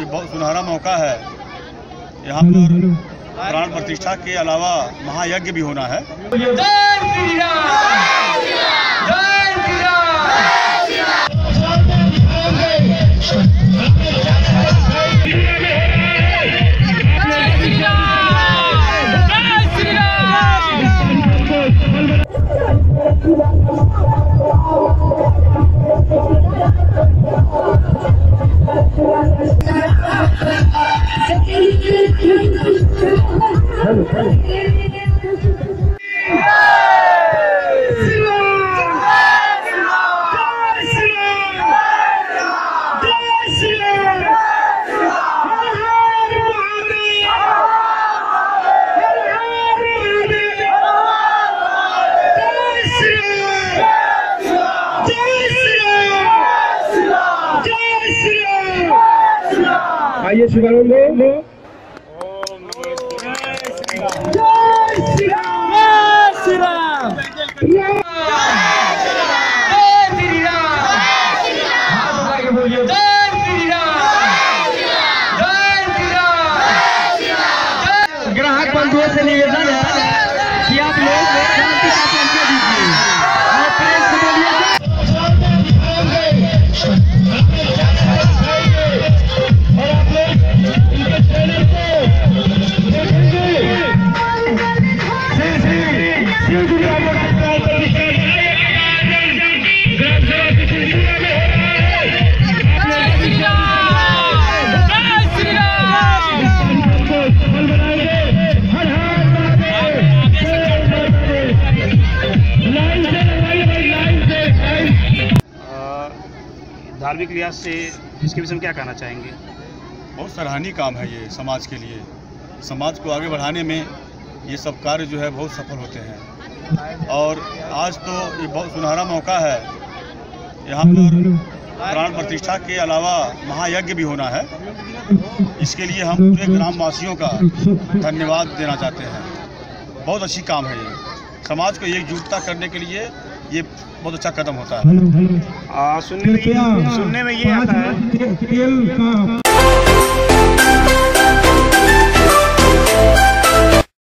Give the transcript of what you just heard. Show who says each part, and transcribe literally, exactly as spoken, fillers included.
Speaker 1: ये बहुत सुनहरा मौका है। यहाँ पर प्राण प्रतिष्ठा के अलावा महायज्ञ भी होना है।
Speaker 2: आइए शुभारंभ। ग्राहक बंधुओं से निवेदन है कि आप लोग शांति का परिचय दीजिए और प्रेम से बोलिए।
Speaker 3: धार्मिक लिहाज से इसके विषय में क्या कहना चाहेंगे?
Speaker 1: बहुत सराहनीय काम है ये समाज के लिए। समाज को आगे बढ़ाने में ये सब कार्य जो है बहुत सफल होते हैं। और आज तो ये बहुत सुनहरा मौका है। यहाँ पर प्राण प्रतिष्ठा के अलावा महायज्ञ भी होना है। इसके लिए हम पूरे ग्रामवासियों का धन्यवाद देना चाहते हैं। बहुत अच्छी काम है ये। समाज को एकजुटता करने के लिए ये बहुत अच्छा कदम होता है।
Speaker 3: आ, सुनने में ये सुनने में ये आता है।